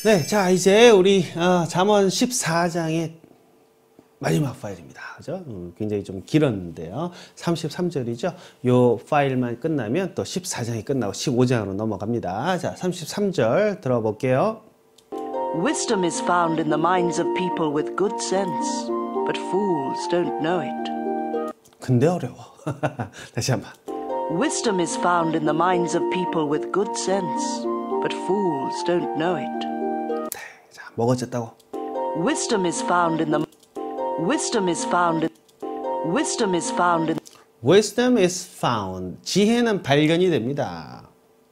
네, 자 이제 우리 잠언 14장의 마지막 파일입니다. 그죠? 굉장히 좀 길었는데요. 33절이죠. 요 파일만 끝나면 또 14장이 끝나고 15장으로 넘어갑니다. 자, 33절 들어볼게요. Wisdom is found in the minds of people with good sense, but fools don't know it. 근데 어려워. 다시 한번. Wisdom is found in the minds of people with good sense, but fools don't know it. 네, 자, 뭐가 어쨌다고? Wisdom is found in the Wisdom is found in Wisdom is found in Wisdom is found. 지혜는 발견이 됩니다.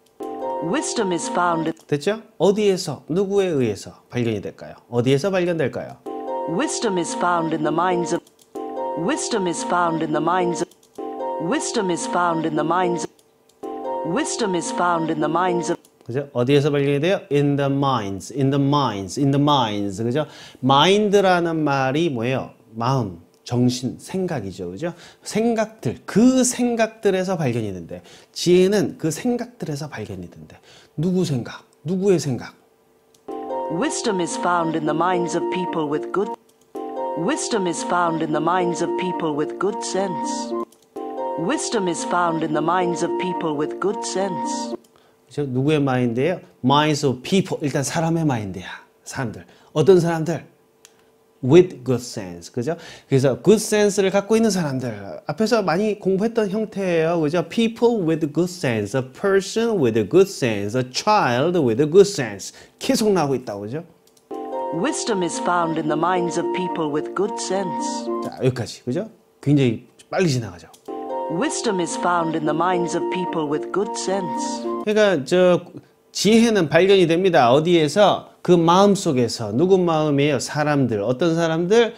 Wisdom is found in 됐죠? 어디에서, 누구에 의해서 발견이 될까요? 어디에서 발견될까요? Wisdom is found in the minds of Wisdom is found in the minds of Wisdom is found in the minds of Wisdom is found in the minds of 그죠? 어디에서 발견이 돼요? In the minds, in the minds, in the minds. 그죠? mind라는 말이 뭐예요? 마음, 정신, 생각이죠. 그죠? 생각들, 그 생각들에서 발견이 된대. 지혜는 그 생각들에서 발견이 된대. 누구 생각? 누구의 생각? Wisdom is found in the minds of people with good Wisdom is found in the minds of people with good sense. Wisdom is found in the minds of people with good sense. 그죠? 누구의 마인드예요? Minds of people. 일단 사람의 마인드야. 사람들. 어떤 사람들? With good sense. 그죠? 그래서 good sense를 갖고 있는 사람들. 앞에서 많이 공부했던 형태예요. 그죠? People with good sense. A person with a good sense. A child with a good sense. 계속 나오고 있다고. 그죠? Wisdom is found in the minds of people with good sense. 자, 여기까지. 그죠? 굉장히 빨리 지나가죠. Wisdom is found in the minds of people with good sense. 그러니까 지혜는 발견이 됩니다. 어디에서? 그 마음 속에서. 누구 마음이에요? 사람들. 어떤 사람들?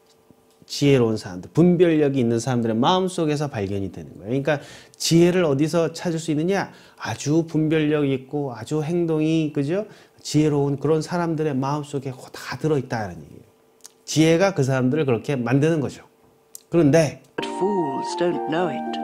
지혜로운 사람들. 분별력이 있는 사람들의 마음 속에서 발견이 되는 거예요. 그러니까 지혜를 어디서 찾을 수 있느냐? 아주 분별력 있고 아주 행동이 그죠? 지혜로운 그런 사람들의 마음 속에 다 들어있다는 얘기예요. 지혜가 그 사람들을 그렇게 만드는 거죠. 그런데 But fools don't know it.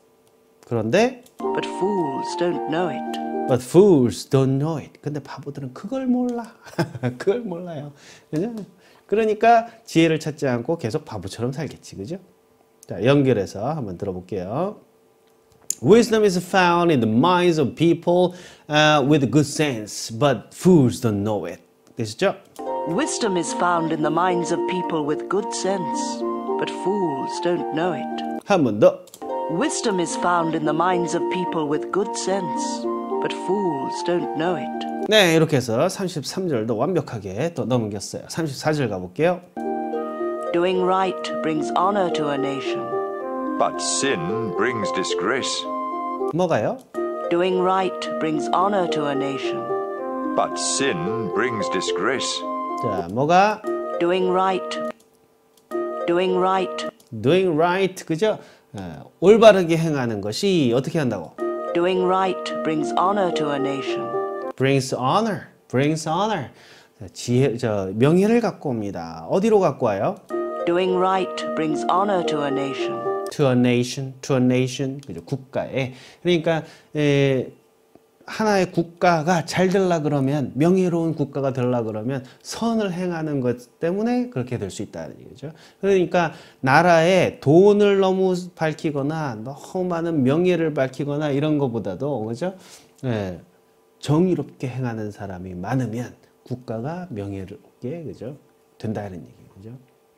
But fools don't know it. But fools don't know it. 근데 바보들은 그걸 몰라. 그걸 몰라요. 그죠? 그러니까 지혜를 찾지 않고 계속 바보처럼 살겠지. 그죠? 자, 연결해서 한번 들어볼게요. Wisdom is found in the minds of people with good sense, but fools don't know it. 되시죠? Wisdom is found in the minds of people with good sense, but fools don't know it. 한 번 더. Wisdom is found in the minds of people with good sense, but fools don't know it. 네, 이렇게 해서 33절도 완벽하게 또 넘겼어요. 34절 가볼게요. Doing right brings honor to a nation. But sin brings disgrace. 뭐가요? Doing right brings honor to a nation. But sin brings disgrace. 자, 뭐가? Doing right. Doing right. Doing right, 그죠? 올바르게 행하는 것이 어떻게 한다고? Doing right brings honor to a nation. Brings honor, brings honor. 명예를 갖고 옵니다. 어디로 갖고 와요? Doing right brings honor to a nation. To a nation, to a nation, 그죠? 국가에. 그러니까 하나의 국가가 잘 되려 그러면, 명예로운 국가가 되려 그러면 선을 행하는 것 때문에 그렇게 될 수 있다는 얘기죠. 그러니까 나라에 돈을 너무 밝히거나 너무 많은 명예를 밝히거나 이런 것보다도 그죠? 정의롭게 행하는 사람이 많으면 국가가 명예롭게 그죠? 된다는 얘기죠.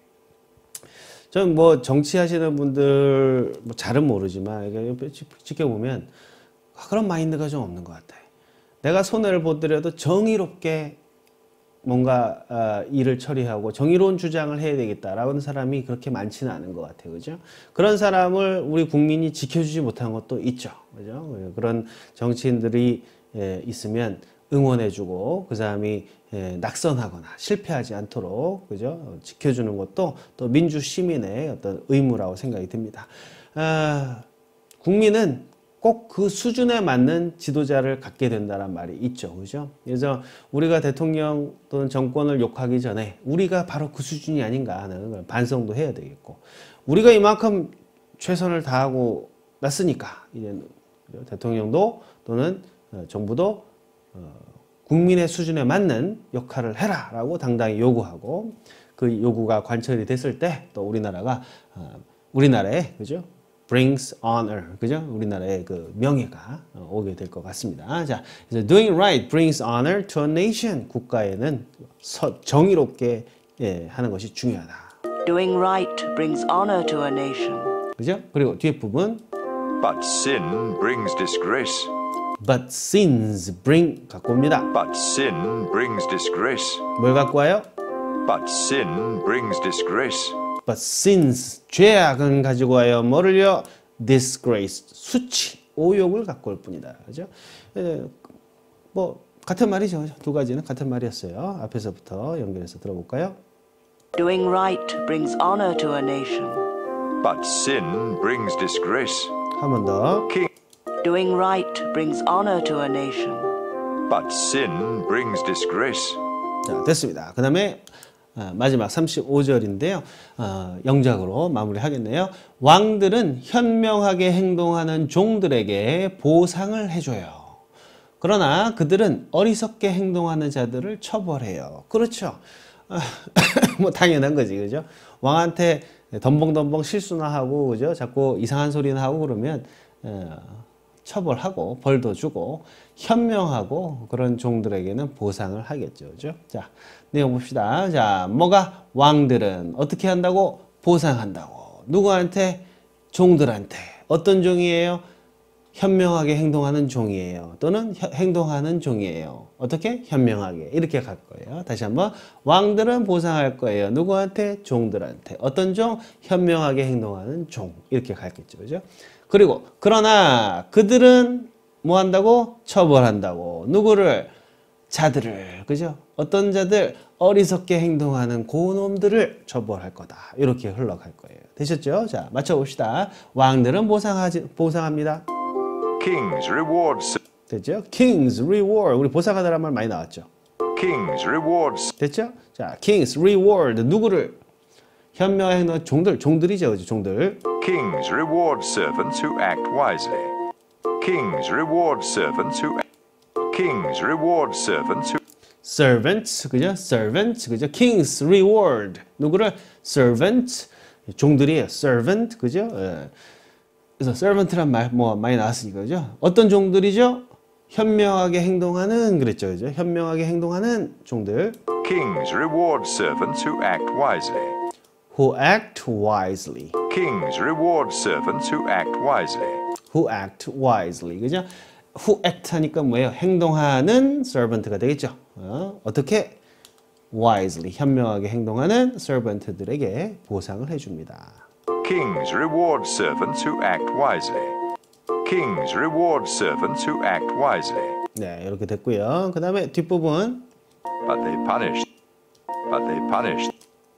전 뭐 정치하시는 분들 뭐 잘은 모르지만 옆에 지켜보면 그런 마인드가 좀 없는 것 같아요. 내가 손해를 보더라도 정의롭게 뭔가 일을 처리하고 정의로운 주장을 해야 되겠다라는 사람이 그렇게 많지는 않은 것 같아요. 그죠? 그런 사람을 우리 국민이 지켜주지 못한 것도 있죠. 그죠? 그런 정치인들이 있으면 응원해주고 그 사람이 낙선하거나 실패하지 않도록 그죠? 지켜주는 것도 또 민주 시민의 어떤 의무라고 생각이 듭니다. 국민은 꼭 그 수준에 맞는 지도자를 갖게 된다는 말이 있죠. 그죠? 그래서 우리가 대통령 또는 정권을 욕하기 전에 우리가 바로 그 수준이 아닌가 하는 걸 반성도 해야 되겠고, 우리가 이만큼 최선을 다하고 났으니까 이제 대통령도 또는 정부도 국민의 수준에 맞는 역할을 해라라고 당당히 요구하고 그 요구가 관철이 됐을 때 또 우리나라가 우리나라에 그죠? brings honor 그죠? 우리나라의 그 명예가 오게 될 것 같습니다. 자, 그래서 doing right brings honor to a nation. 국가에는 정의롭게 하는 것이 중요하다. Doing right brings honor to a nation. 그죠? 그리고 뒤에 부분 But sin brings disgrace. but sins bring 갖고 옵니다. But sin brings disgrace. 뭘 갖고 와요? But sin brings disgrace. but sins 죄악은 가지고 와요. 뭐를요? disgrace 수치, 오욕을 갖고 올 뿐이다. 그죠? 뭐 같은 말이죠. 두 가지는 같은 말이었어요. 앞에서부터 연결해서 들어볼까요? Doing right brings honor to a nation. But sin brings disgrace. 한 번 더. King. Doing right brings honor to a nation. But sin brings disgrace. 자, 됐습니다. 그 다음에 마지막 35절인데요. 영작으로 마무리하겠네요. 왕들은 현명하게 행동하는 종들에게 보상을 해줘요. 그러나 그들은 어리석게 행동하는 자들을 처벌해요. 그렇죠. 뭐 당연한 거지, 그죠? 왕한테 덤벙덤벙 실수나 하고, 그죠? 자꾸 이상한 소리나 하고 그러면 처벌하고 벌도 주고 현명하고 그런 종들에게는 보상을 하겠죠, 그죠? 자, 내용 봅시다. 자, 뭐가 왕들은 어떻게 한다고? 보상한다고. 누구한테? 종들한테. 어떤 종이에요? 현명하게 행동하는 종이에요. 또는 행동하는 종이에요. 어떻게? 현명하게. 이렇게 갈 거예요. 다시 한번. 왕들은 보상할 거예요. 누구한테? 종들한테. 어떤 종? 현명하게 행동하는 종. 이렇게 갈겠죠. 그죠? 그리고, 그러나 그들은 뭐 한다고? 처벌한다고. 누구를? 자들을. 그죠? 어떤 자들? 어리석게 행동하는 고놈들을 처벌할 거다. 이렇게 흘러갈 거예요. 되셨죠? 자, 맞춰봅시다. 왕들은 보상합니다. Kings reward. 됐죠? King's reward. 우리 보상하다란 말 많이 나왔죠? Kings reward. 됐죠? 자, King's reward. 누구를? 현명한 행동 종들이죠. 그죠? 종들. Kings reward servants who act wisely. Kings reward servants who. Kings reward servants who. servants. 그죠? servants. 그죠? King's reward. 누구를? servants. 종들이에요. servant. 그죠? 예. 그래서 servant란 말 뭐 많이 나왔으니까 그죠? 어떤 종들이죠? 현명하게 행동하는 그랬죠. 그죠? 현명하게 행동하는 종들. Kings reward servants who act wisely. who act wisely. Kings reward servants who act wisely. who act wisely. 그죠? who act 하니까 뭐예요? 행동하는 servant가 되겠죠. 어떻게? wisely. 현명하게 행동하는 servant들에게 보상을 해줍니다. Kings reward servants who act wisely. Kings reward servants who act wisely. 네, 이렇게 됐고요. 그 다음에 뒷부분. But they punish. But they punish.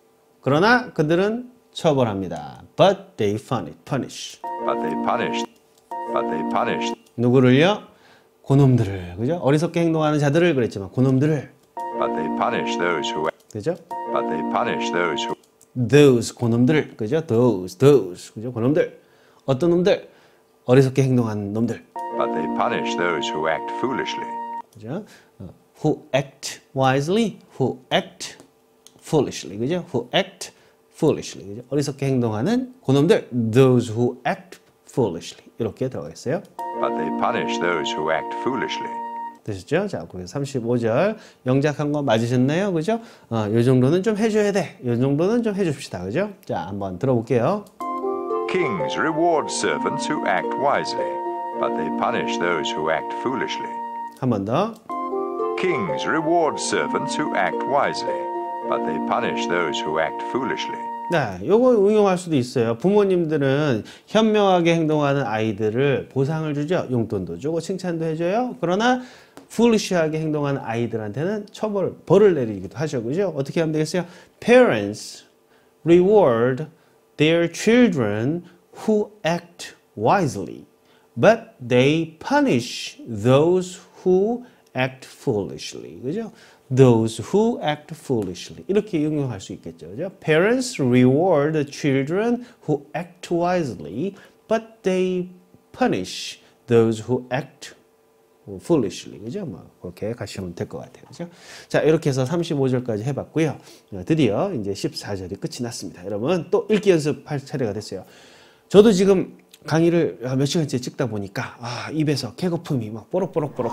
그러나 그들은 처벌합니다. But they punish. But they punish. But they punish. 누구를요? 고놈들을. 그죠? 어리석게 행동하는 자들을 그랬지만 고놈들을. But they punish those who. 그죠? But they punish those who. those 고놈들. 그죠? those. 그죠? 고놈들. 어떤 놈들? 어리석게 행동하는 놈들. But they punish those who act foolishly. 그죠? who act wisely, who act foolishly. 그죠? who act foolishly. 그죠? 어리석게 행동하는 고놈들. those who act foolishly. 이렇게 들어가 있어요. But they punish those who act foolishly. 되셨죠? 자, 거기서 35절 영작한 거 맞으셨나요? 그죠? 요 정도는 좀 해줘야 돼. 요 정도는 좀 해줍시다. 그죠? 자, 한번 들어볼게요. Kings reward servants who act wisely, but they punish those who act foolishly. 한 번 더. Kings reward servants who act wisely, but they punish those who act foolishly. 네, 요거 응용할 수도 있어요. 부모님들은 현명하게 행동하는 아이들을 보상을 주죠. 용돈도 주고 칭찬도 해줘요. 그러나 foolish하게 행동하는 아이들한테는 벌을 내리기도 하죠. 그죠? 어떻게 하면 되겠어요? Parents reward their children who act wisely, but they punish those who act foolishly. 그죠? Those who act foolishly. 이렇게 응용할 수 있겠죠. 그죠? Parents reward the children who act wisely, but they punish those who act foolishly. 그죠? 뭐 그렇게 가시면 될 것 같아요. 그죠? 자, 이렇게 해서 35절까지 해봤고요. 드디어 이제 14절이 끝이 났습니다. 여러분 또 읽기 연습할 차례가 됐어요. 저도 지금 강의를 몇 시간째 찍다 보니까 입에서 개거품이 막 뽀록뽀록뽀록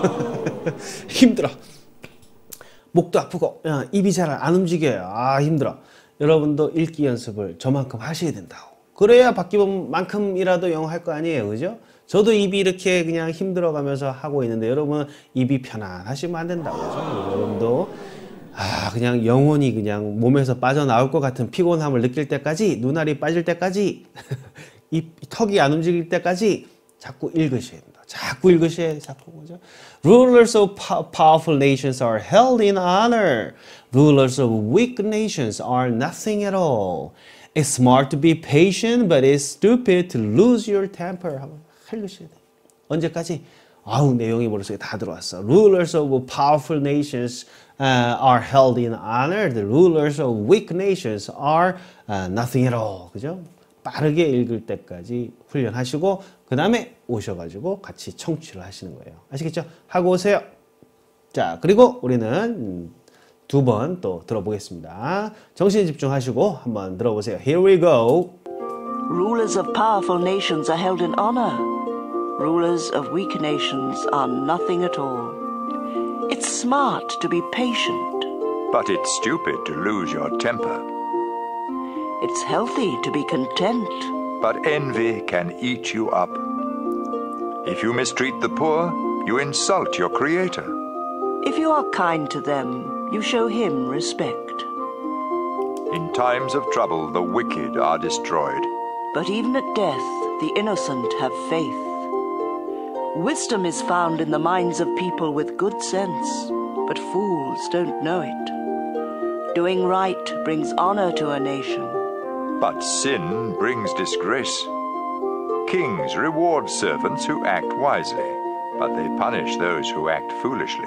힘들어. 목도 아프고 입이 잘 안 움직여요. 힘들어. 여러분도 읽기 연습을 저만큼 하셔야 된다고. 그래야 박기범만큼이라도 영어 할 거 아니에요. 그죠? 저도 입이 이렇게 그냥 힘들어가면서 하고 있는데 여러분 입이 편안하시면 안 된다고. 그죠? 여러분도 그냥 영혼이 그냥 몸에서 빠져나올 것 같은 피곤함을 느낄 때까지, 눈알이 빠질 때까지, 턱이 안 움직일 때까지 자꾸 읽으셔야 된다. 자꾸 읽으셔야 자꾸. 그죠? Rulers of powerful nations are held in honor. Rulers of weak nations are nothing at all. It's smart to be patient, but it's stupid to lose your temper. 읽으셔야 돼. 언제까지? 내용이 머릿속에 다 들어왔어. Rulers of powerful nations are held in honor. The rulers of weak nations are nothing at all. 그죠? 빠르게 읽을 때까지 훈련하시고 그 다음에 오셔가지고 같이 청취를 하시는 거예요. 아시겠죠? 하고 오세요. 자, 그리고 우리는 두 번 또 들어보겠습니다. 정신 집중하시고 한번 들어보세요. Here we go. Rulers of powerful nations are held in honor. Rulers of weak nations are nothing at all. It's smart to be patient. But it's stupid to lose your temper. It's healthy to be content. But envy can eat you up. If you mistreat the poor, you insult your Creator. If you are kind to them, you show him respect. In times of trouble, the wicked are destroyed. But even at death, the innocent have faith. Wisdom is found in the minds of people with good sense, but fools don't know it. Doing right brings honor to a nation. But sin brings disgrace. Kings reward servants who act wisely, but they punish those who act foolishly.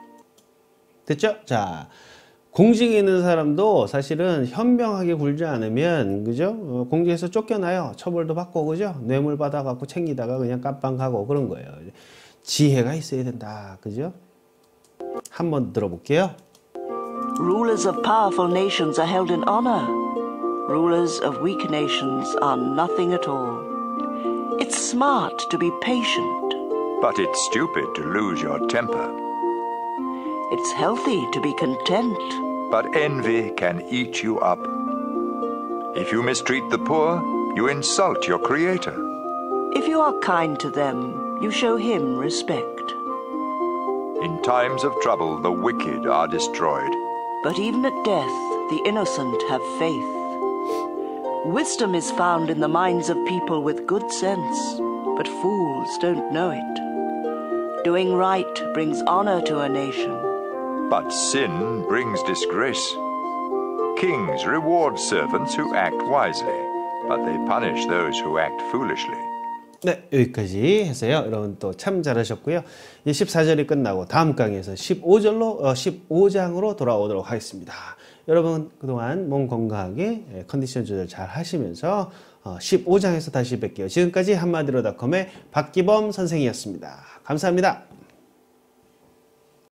됐죠? 자, 공직에 있는 사람도 사실은 현명하게 굴지 않으면, 그죠? 공직에서 쫓겨나요. 처벌도 받고, 그죠? 뇌물 받아갖고 챙기다가 그냥 깜빵하고 그런 거예요. 지혜가 있어야 된다. 그죠? 한번 들어볼게요. Rulers of powerful nations are held in honor. Rulers of weak nations are nothing at all. It's smart to be patient. But it's stupid to lose your temper. It's healthy to be content. But envy can eat you up. If you mistreat the poor, you insult your Creator. If you are kind to them, you show him respect. In times of trouble, the wicked are destroyed. But even at death, the innocent have faith. Wisdom is found in the minds of people with good sense, but fools don't know it. Doing right brings honor to a nation. But sin brings disgrace. Kings reward servants who act wisely, but they punish those who act foolishly. 네, 여기까지 해서요. 여러분 또 참 잘하셨고요. 이제 14절이 끝나고 다음 강의에서 15장으로 돌아오도록 하겠습니다. 여러분 그동안 몸 건강하게 컨디션 조절 잘 하시면서 15장에서 다시 뵐게요. 지금까지 한마디로닷컴의 박기범 선생이었습니다. 감사합니다.